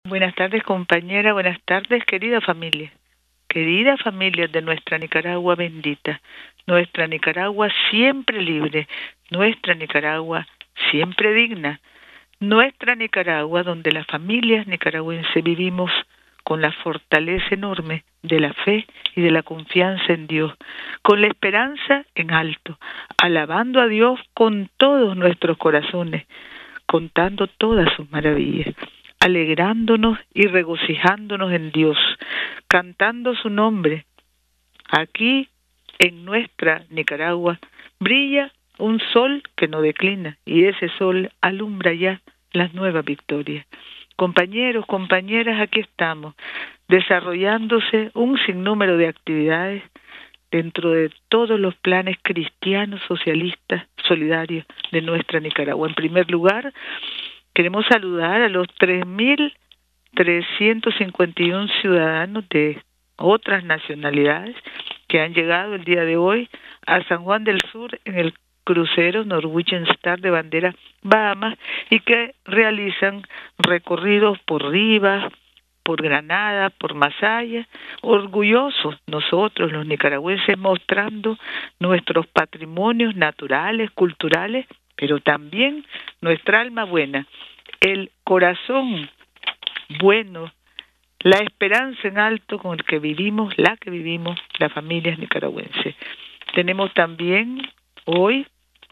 Buenas tardes, compañera. Buenas tardes, querida familia. Querida familia de nuestra Nicaragua bendita. Nuestra Nicaragua siempre libre. Nuestra Nicaragua siempre digna. Nuestra Nicaragua donde las familias nicaragüenses vivimos con la fortaleza enorme de la fe y de la confianza en Dios, con la esperanza en alto, alabando a Dios con todos nuestros corazones, contando todas sus maravillas, alegrándonos y regocijándonos en Dios, cantando su nombre. Aquí, en nuestra Nicaragua, brilla un sol que no declina, y ese sol alumbra ya las nuevas victorias. Compañeros, compañeras, aquí estamos, desarrollándose un sinnúmero de actividades dentro de todos los planes cristianos, socialistas, solidarios de nuestra Nicaragua. En primer lugar, queremos saludar a los 3.351 ciudadanos de otras nacionalidades que han llegado el día de hoy a San Juan del Sur en el crucero Norwegian Star de bandera Bahamas y que realizan recorridos por Rivas, por Granada, por Masaya, orgullosos nosotros los nicaragüenses mostrando nuestros patrimonios naturales, culturales, pero también nuestra alma buena, el corazón bueno, la esperanza en alto con el que vivimos, la que vivimos las familias nicaragüenses. Tenemos también hoy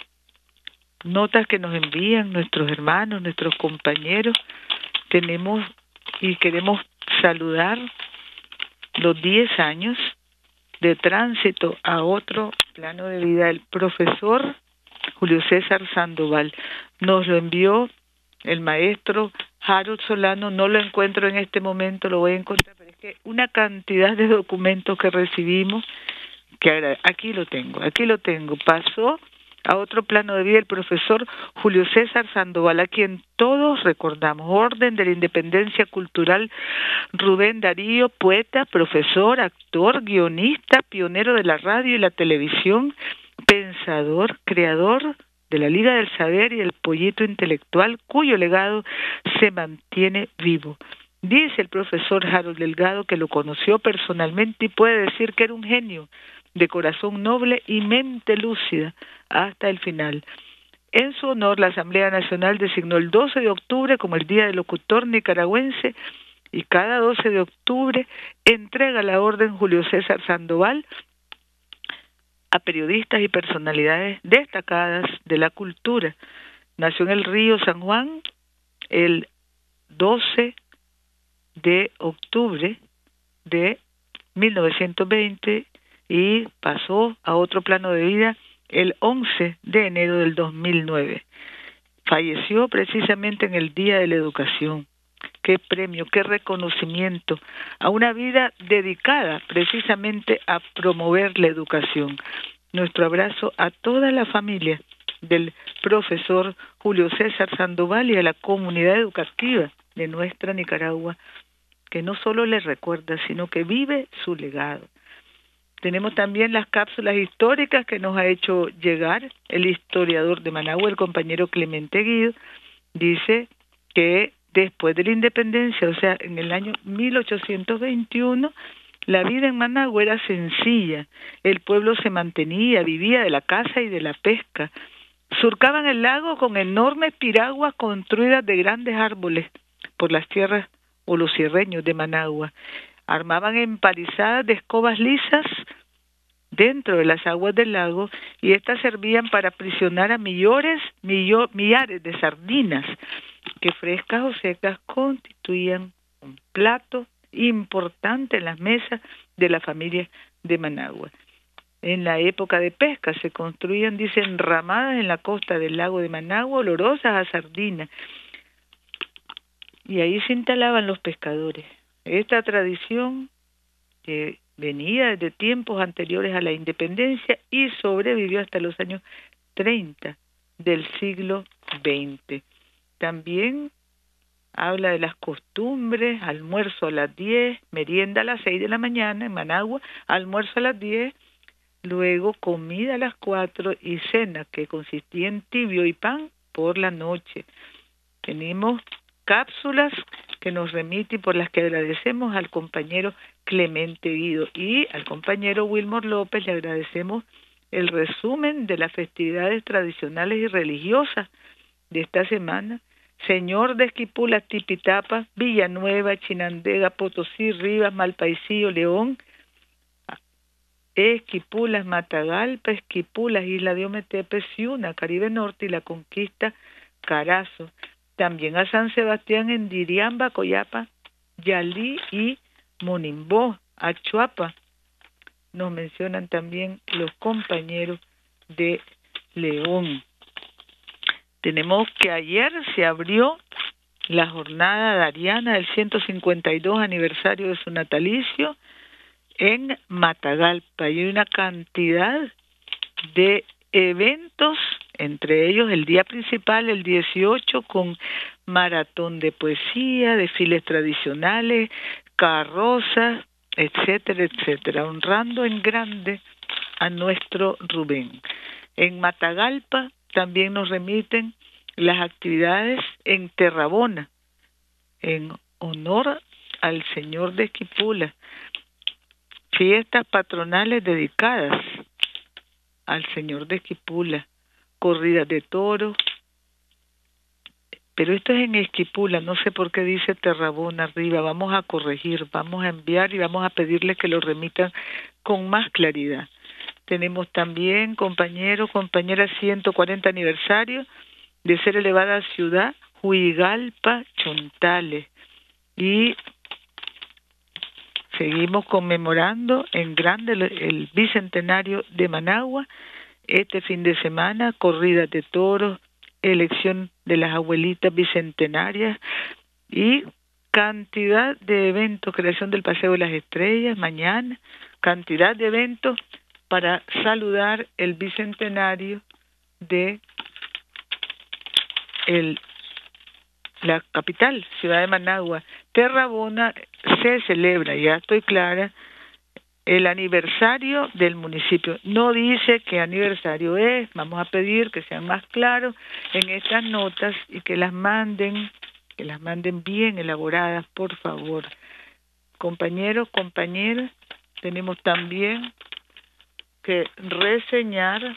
notas que nos envían nuestros hermanos, nuestros compañeros. Tenemos y queremos saludar los 10 años de tránsito a otro plano de vida. El profesor Julio César Sandoval nos lo envió el maestro Harold Solano. No lo encuentro en este momento, lo voy a encontrar, pero es que una cantidad de documentos que recibimos, que aquí lo tengo, pasó a otro plano de vida el profesor Julio César Sandoval, a quien todos recordamos, Orden de la Independencia Cultural Rubén Darío, poeta, profesor, actor, guionista, pionero de la radio y la televisión, pensador, creador de la Liga del Saber y el Pollito Intelectual, cuyo legado se mantiene vivo. Dice el profesor Harold Delgado que lo conoció personalmente y puede decir que era un genio de corazón noble y mente lúcida hasta el final. En su honor, la Asamblea Nacional designó el 12 de octubre como el Día del Locutor Nicaragüense y cada 12 de octubre entrega la Orden Julio César Sandoval a periodistas y personalidades destacadas de la cultura. Nació en el Río San Juan el 12 de octubre de 1920 y pasó a otro plano de vida el 11 de enero del 2009. Falleció precisamente en el Día de la Educación. Qué premio, qué reconocimiento a una vida dedicada precisamente a promover la educación. Nuestro abrazo a toda la familia del profesor Julio César Sandoval y a la comunidad educativa de nuestra Nicaragua, que no solo le recuerda, sino que vive su legado. Tenemos también las cápsulas históricas que nos ha hecho llegar el historiador de Managua, el compañero Clemente Guido. Dice que después de la independencia, o sea, en el año 1821, la vida en Managua era sencilla. El pueblo se mantenía, vivía de la caza y de la pesca. Surcaban el lago con enormes piraguas construidas de grandes árboles por las tierras o los cierreños de Managua. Armaban empalizadas de escobas lisas dentro de las aguas del lago y estas servían para aprisionar a millares de sardinas que frescas o secas constituían un plato importante en las mesas de la familia de Managua. En la época de pesca se construían, dicen, ramadas en la costa del lago de Managua olorosas a sardinas y ahí se instalaban los pescadores. Esta tradición que venía desde tiempos anteriores a la independencia y sobrevivió hasta los años 30 del siglo XX. También habla de las costumbres: almuerzo a las 10, merienda a las 6 de la mañana en Managua, almuerzo a las 10, luego comida a las 4 y cena que consistía en tibio y pan por la noche. Tenemos cápsulas que nos remite y por las que agradecemos al compañero Clemente Guido, y al compañero Wilmor López le agradecemos el resumen de las festividades tradicionales y religiosas de esta semana. Señor de Esquipula, Tipitapa, Villanueva, Chinandega, Potosí, Rivas, Malpaisillo, León, Esquipulas, Matagalpa, Esquipulas, Isla de Ometepe, Ciuna, Caribe Norte y La Conquista, Carazo. También a San Sebastián en Diriamba, Coyapa, Yalí y Monimbó, Achuapa. Nos mencionan también los compañeros de León. Tenemos que ayer se abrió la jornada dariana del 152 aniversario de su natalicio en Matagalpa, y hay una cantidad de eventos, entre ellos el día principal, el 18, con maratón de poesía, desfiles tradicionales, carrozas, etcétera, etcétera, honrando en grande a nuestro Rubén. En Matagalpa también nos remiten las actividades en Terrabona, en honor al Señor de Esquipula, fiestas patronales dedicadas al Señor de Esquipula, corridas de toros, pero esto es en Esquipula, no sé por qué dice Terrabona arriba. Vamos a corregir, vamos a enviar y vamos a pedirles que lo remitan con más claridad. Tenemos también, compañeros, compañeras, 140 aniversario de ser elevada ciudad Huigalpa, Chontales, y seguimos conmemorando en grande el bicentenario de Managua. Este fin de semana, corridas de toros, elección de las abuelitas bicentenarias y cantidad de eventos, creación del Paseo de las Estrellas mañana, cantidad de eventos para saludar el bicentenario de la capital, ciudad de Managua. Terrabona se celebra, ya estoy clara, el aniversario del municipio. No dice qué aniversario es, vamos a pedir que sean más claros en estas notas y que las manden bien elaboradas, por favor. Compañeros, compañeras, tenemos también que reseñar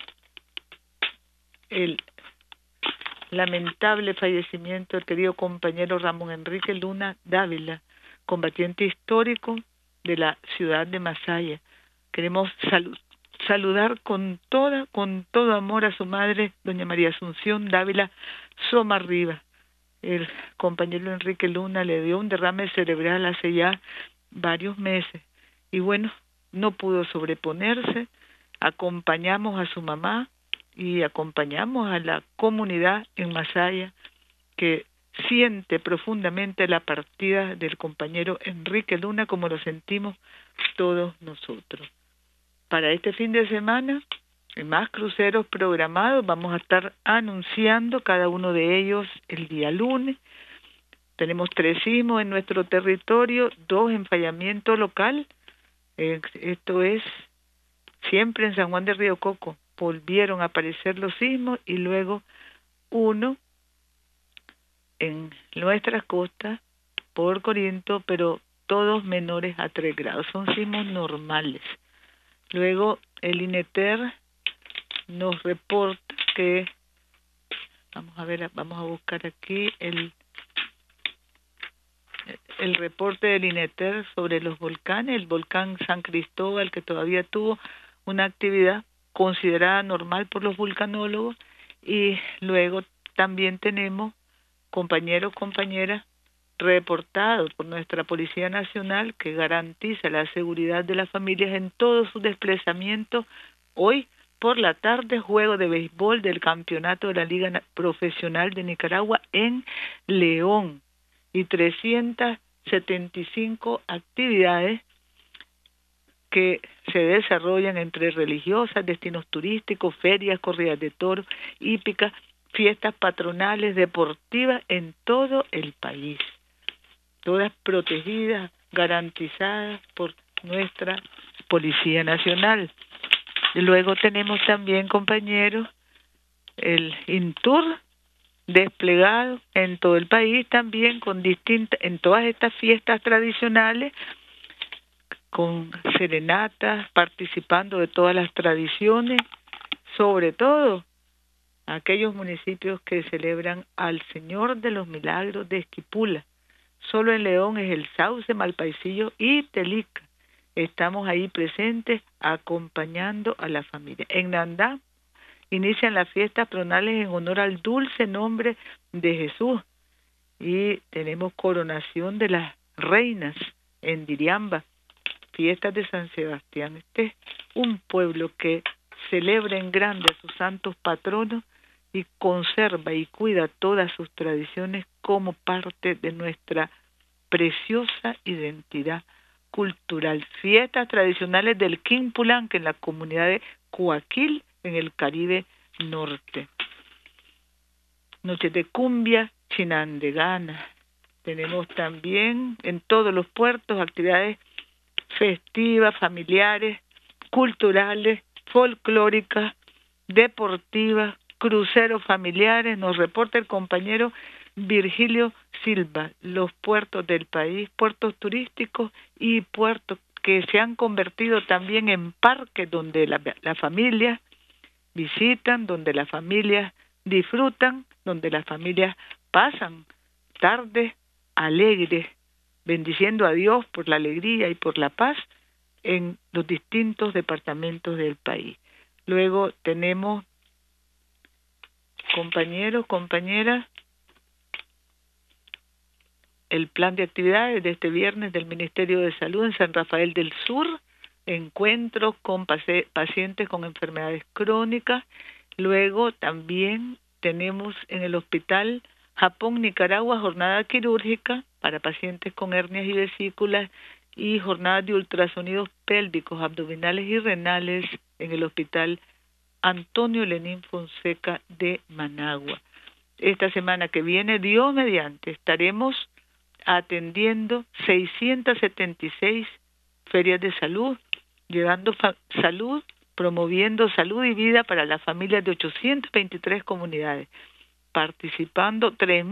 el lamentable fallecimiento del querido compañero Ramón Enrique Luna Dávila, combatiente histórico de la ciudad de Masaya. Queremos saludar con todo amor a su madre, doña María Asunción Dávila Somarriba. El compañero Enrique Luna le dio un derrame cerebral hace ya varios meses y bueno, no pudo sobreponerse. Acompañamos a su mamá y acompañamos a la comunidad en Masaya, que siente profundamente la partida del compañero Enrique Luna, como lo sentimos todos nosotros. Para este fin de semana, más cruceros programados, vamos a estar anunciando cada uno de ellos el día lunes. Tenemos 3 sismos en nuestro territorio, 2 enfallamientos local, esto es siempre en San Juan de Río Coco. Volvieron a aparecer los sismos y luego 1 en nuestras costas por Corinto, pero todos menores a 3 grados, son sismos normales. Luego el INETER nos reporta que, vamos a buscar aquí el reporte del INETER sobre los volcanes, el volcán San Cristóbal, que todavía tuvo una actividad considerada normal por los vulcanólogos, y luego también tenemos compañeros, compañeras, reportados por nuestra Policía Nacional, que garantiza la seguridad de las familias en todos sus desplazamientos. Hoy por la tarde, juego de béisbol del campeonato de la Liga Profesional de Nicaragua en León, y 375 actividades que se desarrollan entre religiosas, destinos turísticos, ferias, corridas de toros, hípicas, fiestas patronales, deportivas en todo el país. Todas protegidas, garantizadas por nuestra Policía Nacional. Y luego tenemos también, compañeros, el INTUR, desplegado en todo el país también en todas estas fiestas tradicionales, con serenatas, participando de todas las tradiciones, sobre todo aquellos municipios que celebran al Señor de los Milagros de Esquipula. Solo en León es el Sauce, Malpaisillo y Telica. Estamos ahí presentes acompañando a la familia. En Nandá inician las fiestas patronales en honor al dulce nombre de Jesús y tenemos coronación de las reinas en Diriamba, fiestas de San Sebastián. Este es un pueblo que celebra en grande a sus santos patronos y conserva y cuida todas sus tradiciones como parte de nuestra preciosa identidad cultural. Fiestas tradicionales del Quimpulanque en la comunidad de Coaquil, en el Caribe Norte. Noches de cumbia chinandegana. Tenemos también en todos los puertos actividades festivas, familiares, culturales, folclóricas, deportivas, cruceros familiares. Nos reporta el compañero Virgilio Silva, los puertos del país, puertos turísticos y puertos que se han convertido también en parques donde la familia visitan, donde las familias disfrutan, donde las familias pasan tardes alegres, bendiciendo a Dios por la alegría y por la paz en los distintos departamentos del país. Luego tenemos, compañeros, compañeras, el plan de actividades de este viernes del Ministerio de Salud en San Rafael del Sur, encuentros con pacientes con enfermedades crónicas. Luego también tenemos en el Hospital Japón, Nicaragua, jornada quirúrgica para pacientes con hernias y vesículas y jornadas de ultrasonidos pélvicos, abdominales y renales en el Hospital Antonio Lenín Fonseca de Managua. Esta semana que viene, Dios mediante, estaremos atendiendo 676 ferias de salud, llevando salud, promoviendo salud y vida para las familias de 823 comunidades, participando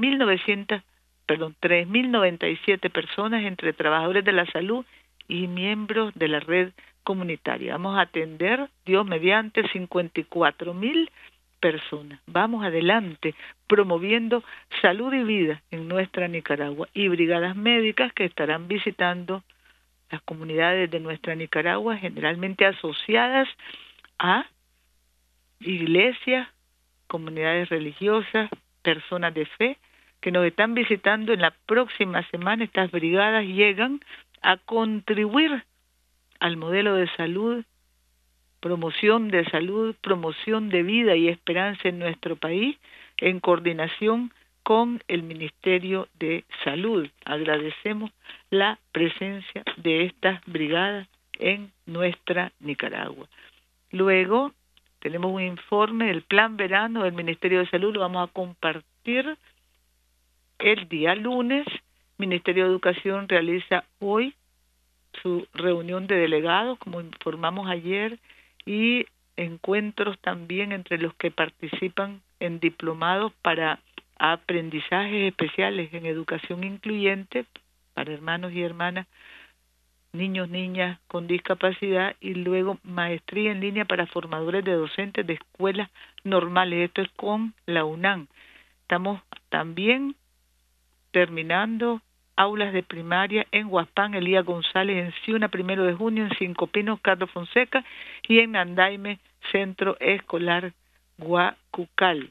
3.097 personas entre trabajadores de la salud y miembros de la red comunitaria. Vamos a atender, Dios mediante, 54.000 personas. Vamos adelante, promoviendo salud y vida en nuestra Nicaragua, y brigadas médicas que estarán visitando las comunidades de nuestra Nicaragua, generalmente asociadas a iglesias, comunidades religiosas, personas de fe, que nos están visitando en la próxima semana. Estas brigadas llegan a contribuir al modelo de salud, promoción de vida y esperanza en nuestro país, en coordinación con el Ministerio de Salud. Agradecemos la presencia de estas brigadas en nuestra Nicaragua. Luego tenemos un informe del Plan Verano del Ministerio de Salud, lo vamos a compartir el día lunes. Ministerio de Educación realiza hoy su reunión de delegados, como informamos ayer, y encuentros también entre los que participan en diplomados para aprendizajes especiales en educación incluyente para hermanos y hermanas, niños, niñas con discapacidad, y luego maestría en línea para formadores de docentes de escuelas normales. Esto es con la UNAM. Estamos también terminando aulas de primaria en Huaspán, Elías González, en Ciuna, 1 de junio, en Cinco Pinos, Carlos Fonseca, y en Nandaime, Centro Escolar Guacucal.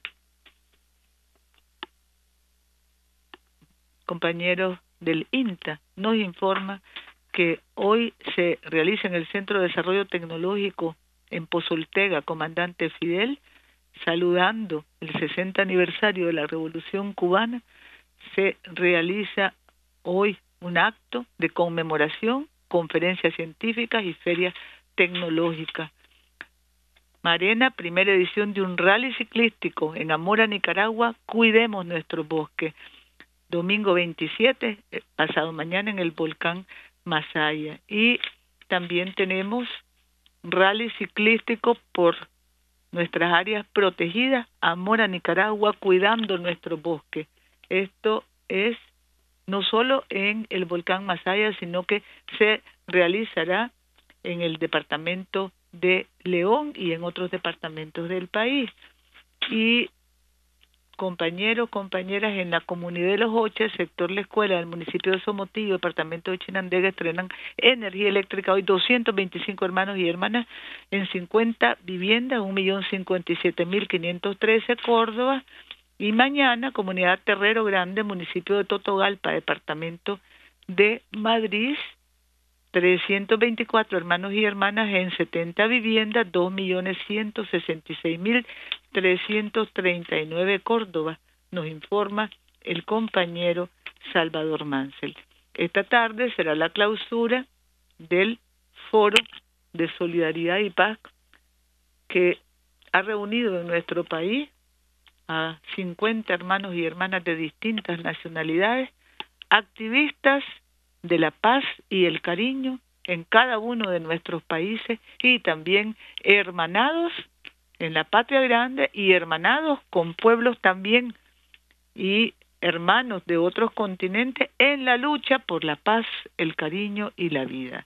Compañeros del INTA nos informa que hoy se realiza en el Centro de Desarrollo Tecnológico en Pozoltega, Comandante Fidel, saludando el 60 aniversario de la Revolución Cubana. Se realiza hoy un acto de conmemoración, conferencias científicas y ferias tecnológicas. Marena, primera edición de un rally ciclístico en amor a Nicaragua, cuidemos nuestro bosque. Domingo 27, pasado mañana, en el volcán Masaya. Y también tenemos rally ciclístico por nuestras áreas protegidas, amor a Nicaragua, cuidando nuestro bosque. Esto es no solo en el volcán Masaya, sino que se realizará en el departamento de León y en otros departamentos del país. Y compañeros, compañeras, en la comunidad de Los Hochas, sector La Escuela del municipio de Somotillo, departamento de Chinandega, estrenan energía eléctrica hoy 225 hermanos y hermanas en 50 viviendas, 1.057.513 Córdoba. Y mañana, comunidad Terrero Grande, municipio de Totogalpa, departamento de Madrid, 324 hermanos y hermanas en 70 viviendas, 2.166.339 Córdoba, nos informa el compañero Salvador Mansell. Esta tarde será la clausura del Foro de Solidaridad y Paz que ha reunido en nuestro país a 50 hermanos y hermanas de distintas nacionalidades, activistas de la paz y el cariño en cada uno de nuestros países y también hermanados en la patria grande y hermanados con pueblos también y hermanos de otros continentes en la lucha por la paz, el cariño y la vida.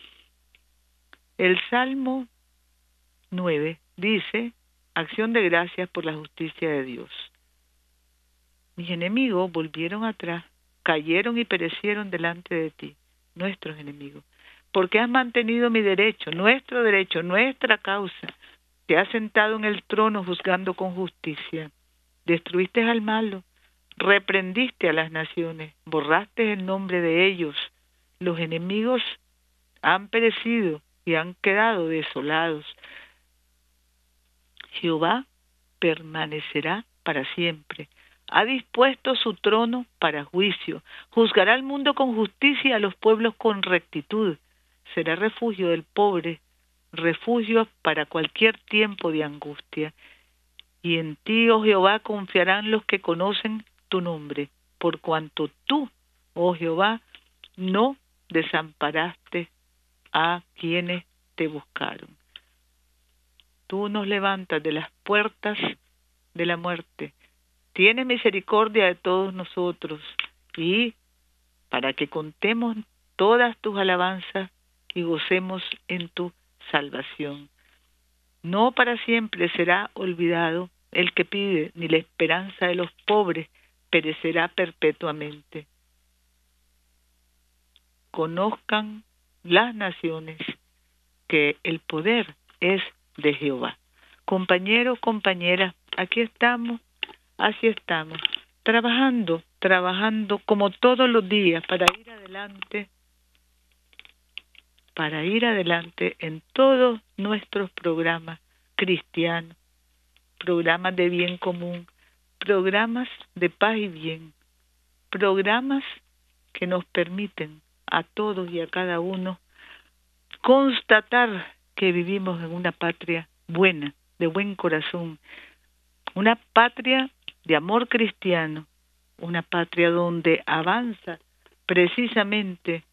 El Salmo 9 dice: acción de gracias por la justicia de Dios. Mis enemigos volvieron atrás, cayeron y perecieron delante de ti, nuestros enemigos, porque has mantenido mi derecho, nuestra causa. Te has sentado en el trono juzgando con justicia. Destruiste al malo, reprendiste a las naciones, borraste el nombre de ellos. Los enemigos han perecido y han quedado desolados. Jehová permanecerá para siempre. Ha dispuesto su trono para juicio. Juzgará al mundo con justicia y a los pueblos con rectitud. Será refugio del pobre, refugio para cualquier tiempo de angustia. Y en ti, oh Jehová, confiarán los que conocen tu nombre, por cuanto tú, oh Jehová, no desamparaste a quienes te buscaron. Tú nos levantas de las puertas de la muerte. Tienes misericordia de todos nosotros y para que contemos todas tus alabanzas y gocemos en tu salvación. No para siempre será olvidado el que pide, ni la esperanza de los pobres perecerá perpetuamente. Conozcan las naciones que el poder es de Jehová. Compañeros, compañeras, aquí estamos, así estamos, trabajando como todos los días para ir adelante en todos nuestros programas cristianos, programas de bien común, programas de paz y bien, programas que nos permiten a todos y a cada uno constatar que vivimos en una patria buena, de buen corazón, una patria de amor cristiano, una patria donde avanza precisamente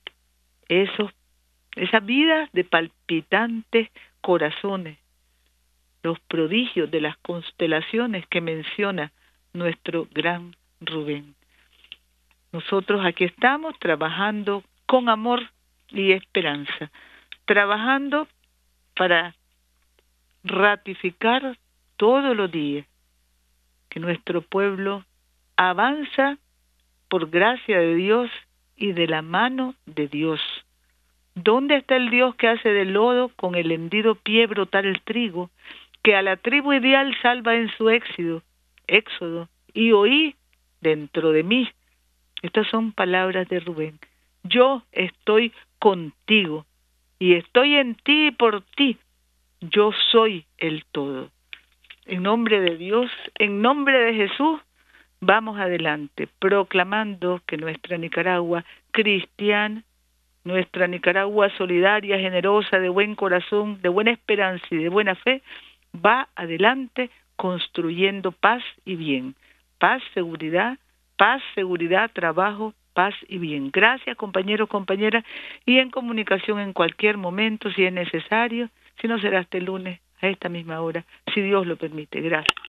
esa vida de palpitantes corazones, los prodigios de las constelaciones que menciona nuestro gran Rubén. Nosotros aquí estamos trabajando con amor y esperanza, trabajando para ratificar todos los días que nuestro pueblo avanza por gracia de Dios y de la mano de Dios. ¿Dónde está el Dios que hace del lodo con el hendido pie brotar el trigo, que a la tribu ideal salva en su éxodo, y oí dentro de mí? Estas son palabras de Rubén. Yo estoy contigo y estoy en ti y por ti. Yo soy el todo. En nombre de Dios, en nombre de Jesús, vamos adelante, proclamando que nuestra Nicaragua cristiana, nuestra Nicaragua solidaria, generosa, de buen corazón, de buena esperanza y de buena fe, va adelante construyendo paz y bien. Paz, seguridad, trabajo, paz y bien. Gracias, compañeros, compañeras, y en comunicación en cualquier momento, si es necesario. Si no, será este lunes. a esta misma hora, si Dios lo permite. Gracias.